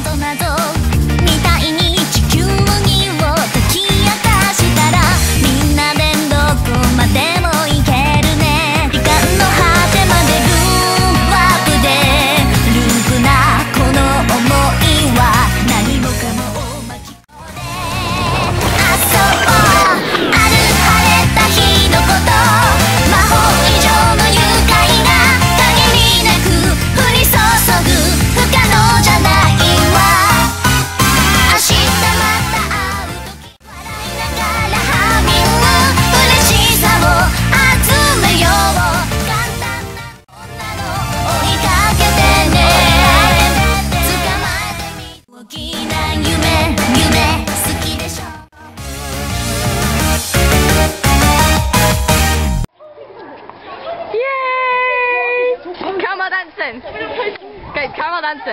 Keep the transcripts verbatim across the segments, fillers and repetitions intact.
Guys, camel dancing.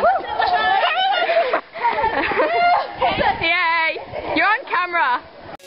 Yay! You're on camera.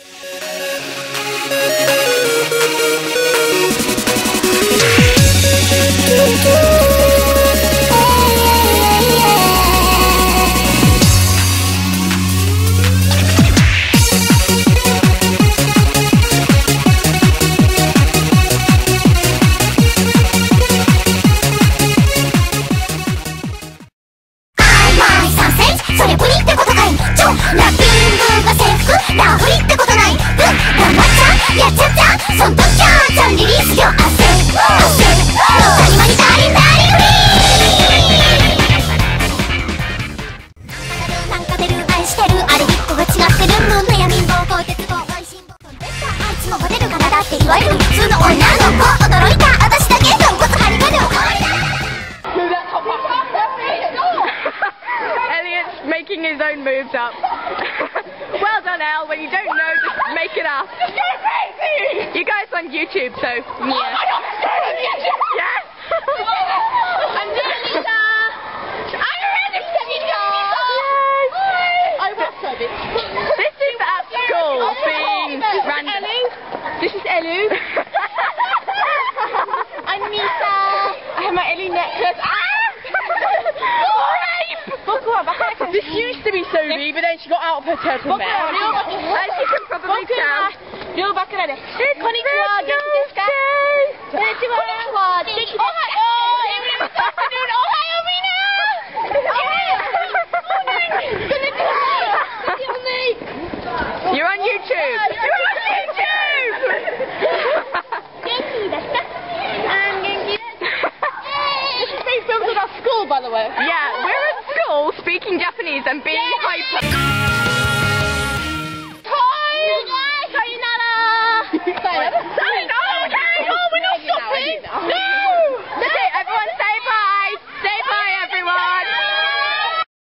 Making his own moves up. Well done, Elle. When you don't know, just make it up. Just go crazy! You guys on YouTube, so yeah. Oh my God, yes! I'm Lisa! I'm ready to meet you! I will serve it. This is at school being random. This is Elu. I'm Lisa. I have my Ellie necklace. Ah! This used to be Sophie, but then she got out of her turtle mare. As you can probably tell. It's Konnichiwa, genki desu ka? Konnichiwa, genki desu ka? Good afternoon, ohayo mina! You're on YouTube! You're on YouTube! Genki desu ka? I'm genki desu. This is being filmed at our school, by the way. Yeah, we're at school speaking Japanese and being hyper.